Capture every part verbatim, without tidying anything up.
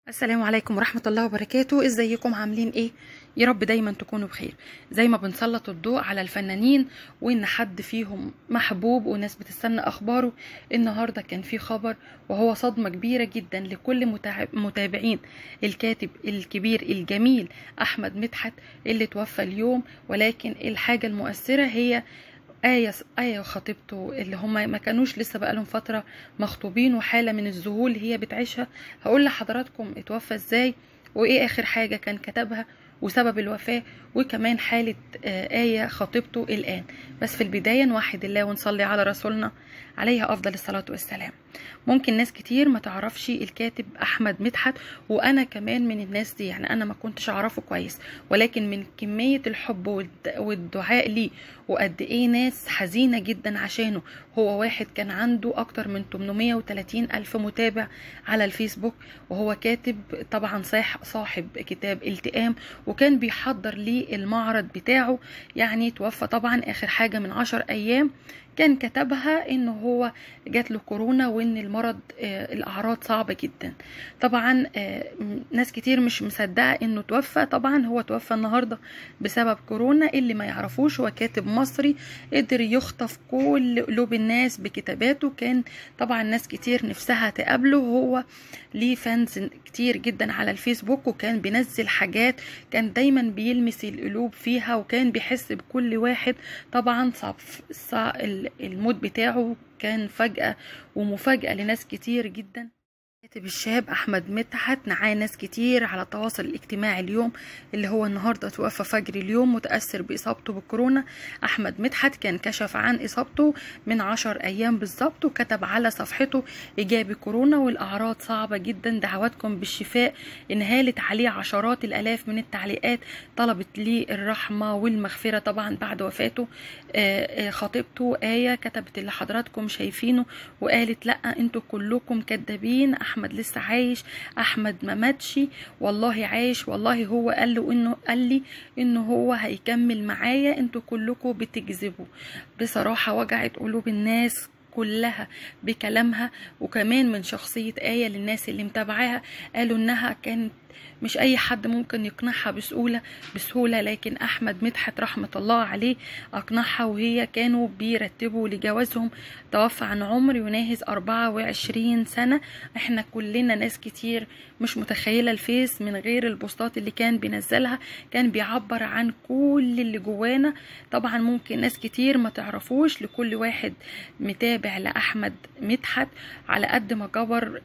السلام عليكم ورحمة الله وبركاته. ازيكم عاملين ايه؟ يا رب دايما تكونوا بخير. زي ما بنسلط الضوء على الفنانين وان حد فيهم محبوب وناس بتستنى اخباره، النهاردة كان في خبر وهو صدمة كبيرة جدا لكل متابعين الكاتب الكبير الجميل احمد مدحت اللي توفى اليوم. ولكن الحاجة المؤثرة هي آية آية وخطيبته اللي هما ما كانوش لسه بقالهم فترة مخطوبين، وحالة من الذهول هي بتعيشها. هقول لحضراتكم اتوفى ازاي وايه اخر حاجة كان كتبها وسبب الوفاة، وكمان حالة آية خطيبته الآن. بس في البداية نوحد الله ونصلي على رسولنا عليها أفضل الصلاة والسلام. ممكن ناس كتير ما تعرفش الكاتب أحمد مدحت، وأنا كمان من الناس دي، يعني أنا ما كنتش أعرفه كويس، ولكن من كمية الحب والدعاء ليه وقد إيه ناس حزينة جدا عشانه. هو واحد كان عنده أكتر من ثمانمائة وثلاثين ألف متابع على الفيسبوك، وهو كاتب طبعا صاحب كتاب التئام، وكان بيحضر ليه المعرض بتاعه. يعني توفى طبعا آخر حاجة من عشر أيام كان كتبها انه هو جات له كورونا وان المرض آه الاعراض صعبه جدا. طبعا آه ناس كتير مش مصدقه انه توفى. طبعا هو توفى النهارده بسبب كورونا. اللي ما يعرفوش هو كاتب مصري قدر يخطف كل قلوب الناس بكتاباته. كان طبعا ناس كتير نفسها تقابله، وهو ليه فانز كتير جدا على الفيسبوك، وكان بينزل حاجات كان دايما بيلمس القلوب فيها، وكان بيحس بكل واحد. طبعا صعب الموت بتاعه كان فجأة ومفاجأة لناس كتير جدا. الكاتب الشاب احمد مدحت نعاه ناس كتير على التواصل الاجتماعي اليوم، اللي هو النهارده توفى فجر اليوم متاثر باصابته بالكورونا. احمد مدحت كان كشف عن اصابته من عشر ايام بالظبط، وكتب على صفحته ايجابي كورونا والاعراض صعبه جدا، دعواتكم بالشفاء. انهالت عليه عشرات الالاف من التعليقات طلبت ليه الرحمه والمغفره طبعا بعد وفاته. خطيبته آية كتبت اللي حضراتكم شايفينه، وقالت لا انتوا كلكم كدابين، احمد لسه عايش، احمد ما ماتش، والله عايش، والله هو قال له انه قال لي انه هو هيكمل معايا، انتوا كلكم بتكذبوا. بصراحه وجعت قلوب الناس كلها بكلامها، وكمان من شخصيه آية للناس اللي متابعاها قالوا انها كانت مش اي حد ممكن يقنعها بسهوله بسهوله لكن احمد مدحت رحمه الله عليه اقنعها، وهي كانوا بيرتبوا لجوازهم. توفى عن عمر يناهز أربعة وعشرين سنه. احنا كلنا ناس كتير مش متخيله الفيس من غير البوستات اللي كان بينزلها، كان بيعبر عن كل اللي جوانا. طبعا ممكن ناس كتير ما تعرفوش، لكل واحد متابع لاحمد مدحت على قد ما جبر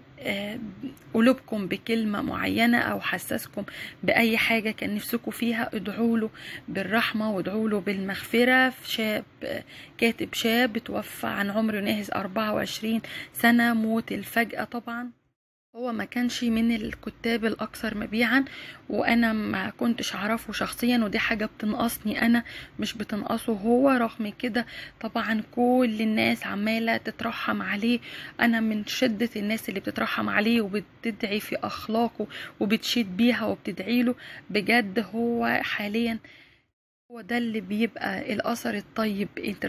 قلوبكم بكلمة معينة أو حسسكم بأي حاجة كان نفسكم فيها، ادعوا له بالرحمة وادعوا له بالمغفرة. شاب كاتب شاب توفى عن عمر يناهز أربعة وعشرين سنة، موت الفجأة. طبعا هو ما كانش من الكتاب الأكثر مبيعا، وأنا ما كنتش أعرفه شخصيا، ودي حاجة بتنقصني أنا مش بتنقصه هو. رغم كده طبعا كل الناس عمالة تترحم عليه. أنا من شدة الناس اللي بتترحم عليه وبتدعي في أخلاقه وبتشيد بيها وبتدعي له. بجد هو حاليا هو ده اللي بيبقى الأثر الطيب،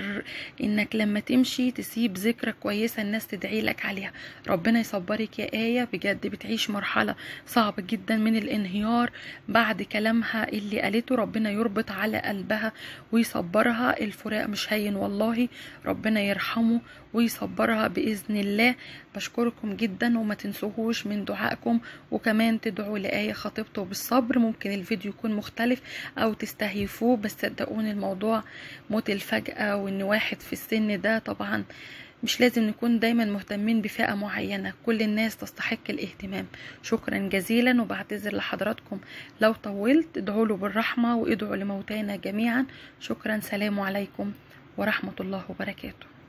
إنك لما تمشي تسيب ذكرى كويسة الناس تدعي لك عليها. ربنا يصبرك يا آية، بجد بتعيش مرحلة صعبة جدا من الانهيار بعد كلامها اللي قالته. ربنا يربط على قلبها ويصبرها، الفراق مش هين والله، ربنا يرحمه ويصبرها بإذن الله. بشكركم جدا، وما تنسوهوش من دعائكم، وكمان تدعوا لآية خطيبته بالصبر. ممكن الفيديو يكون مختلف أو تستهيفوه، بس صدقوني الموضوع موت الفجأة، وإن واحد في السن ده طبعا مش لازم نكون دايما مهتمين بفئة معينة، كل الناس تستحق الاهتمام. شكرا جزيلا، وبعتذر لحضراتكم لو طولت. ادعوا له بالرحمة وادعوا لموتانا جميعا. شكرا، سلام عليكم ورحمة الله وبركاته.